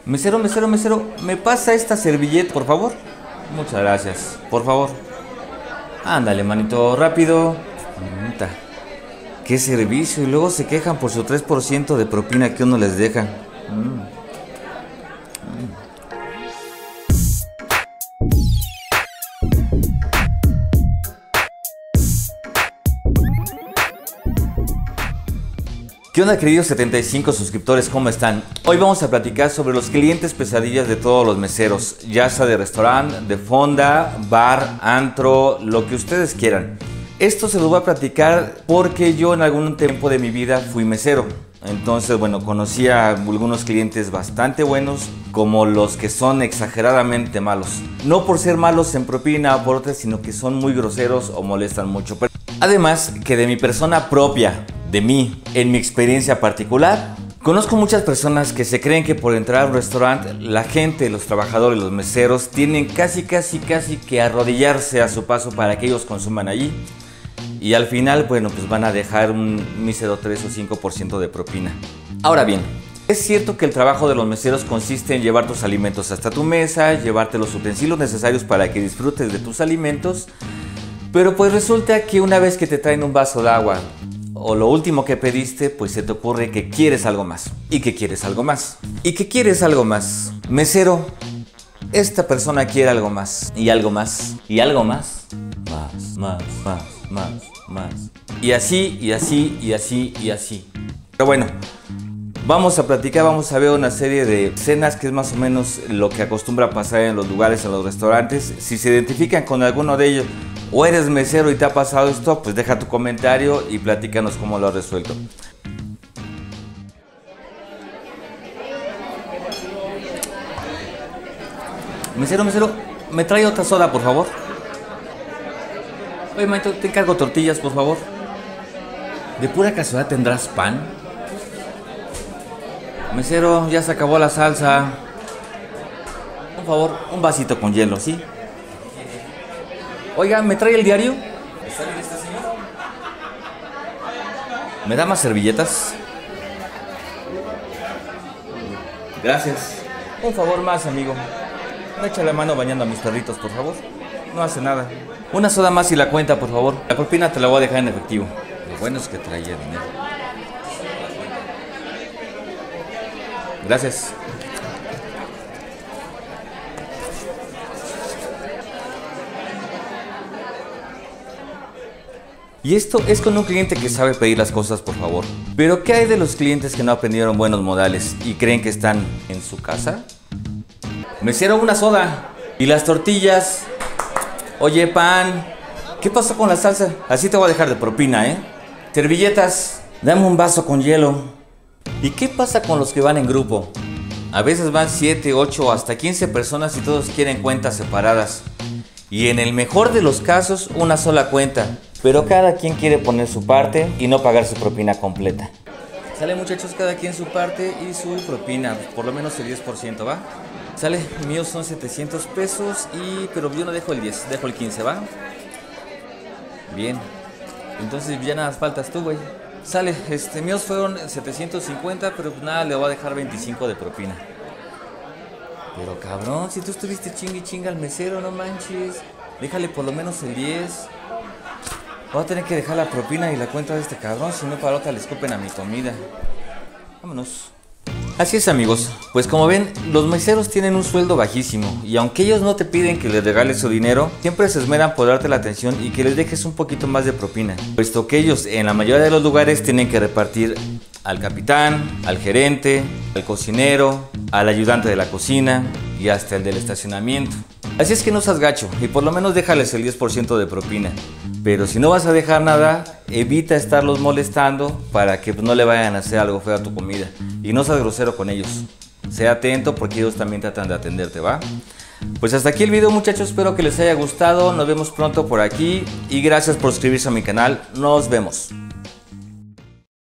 Mesero, mesero, mesero, ¿me pasa esta servilleta, por favor? Muchas gracias, por favor. Ándale, manito, rápido. Puta, qué servicio. Y luego se quejan por su 3% de propina que uno les deja. ¿Qué onda, queridos 75 suscriptores? ¿Cómo están? Hoy vamos a platicar sobre los clientes pesadillas de todos los meseros, ya sea de restaurante, de fonda, bar, antro, lo que ustedes quieran. Esto se los voy a platicar porque yo en algún tiempo de mi vida fui mesero. Entonces, bueno, conocí a algunos clientes bastante buenos, como los que son exageradamente malos. No por ser malos en propina o por otras, sino que son muy groseros o molestan mucho. Además, que de mi persona propia, de mí, en mi experiencia particular, conozco muchas personas que se creen que por entrar a un restaurante, la gente, los trabajadores, los meseros, tienen casi que arrodillarse a su paso para que ellos consuman allí. Y al final, bueno, pues van a dejar un mísero 3 o 5% de propina. Ahora bien, es cierto que el trabajo de los meseros consiste en llevar tus alimentos hasta tu mesa, llevarte los utensilios necesarios para que disfrutes de tus alimentos, pero pues resulta que una vez que te traen un vaso de agua, o lo último que pediste, pues se te ocurre que quieres algo más. Y que quieres algo más. Y que quieres algo más. Mesero, esta persona quiere algo más. Y algo más. Y algo más. Más. Y así, y así, y así, y así. Pero bueno, vamos a platicar, vamos a ver una serie de escenas que es más o menos lo que acostumbra pasar en los lugares, en los restaurantes. Si se identifican con alguno de ellos, o eres mesero y te ha pasado esto, pues deja tu comentario y platícanos cómo lo has resuelto. Mesero, ¿me trae otra soda, por favor? Oye, manito, te encargo tortillas, por favor. ¿De pura casualidad tendrás pan? Mesero, ya se acabó la salsa. Por favor, un vasito con hielo, ¿sí? Oiga, ¿me trae el diario? ¿Está bien este señor? ¿Me da más servilletas? Gracias. Un favor más, amigo. Me echa la mano bañando a mis perritos, por favor. No hace nada. Una soda más y la cuenta, por favor. La propina te la voy a dejar en efectivo. Lo bueno es que traía dinero. Gracias. Y esto es con un cliente que sabe pedir las cosas, por favor. Pero ¿qué hay de los clientes que no aprendieron buenos modales y creen que están en su casa? Mesero, una soda. ¿Y las tortillas? Oye, pan. ¿Qué pasó con la salsa? Así te voy a dejar de propina, ¿eh? Servilletas. Dame un vaso con hielo. ¿Y qué pasa con los que van en grupo? A veces van 7, 8, hasta 15 personas y todos quieren cuentas separadas. Y en el mejor de los casos, una sola cuenta. Pero cada quien quiere poner su parte y no pagar su propina completa. Sale, muchachos, cada quien su parte y su propina, por lo menos el 10%, ¿va? Sale, míos son 700 pesos pero yo no dejo el 10, dejo el 15, ¿va? Bien. Entonces ya nada faltas tú, güey. Sale, míos fueron 750, pero pues nada, le voy a dejar 25 de propina. Pero cabrón, si tú estuviste chinga al mesero, no manches. Déjale por lo menos el 10. Voy a tener que dejar la propina y la cuenta de este cabrón, si no para otra le escupen a mi comida. Vámonos. Así es, amigos, pues como ven, los meseros tienen un sueldo bajísimo y aunque ellos no te piden que les regales su dinero, siempre se esmeran por darte la atención y que les dejes un poquito más de propina, puesto que ellos en la mayoría de los lugares tienen que repartir al capitán, al gerente, al cocinero, al ayudante de la cocina y hasta el del estacionamiento. Así es que no seas gacho y por lo menos déjales el 10% de propina. Pero si no vas a dejar nada, evita estarlos molestando para que no le vayan a hacer algo feo a tu comida. Y no seas grosero con ellos. Sea atento porque ellos también tratan de atenderte, ¿va? Pues hasta aquí el video, muchachos. Espero que les haya gustado. Nos vemos pronto por aquí. Y gracias por suscribirse a mi canal. Nos vemos.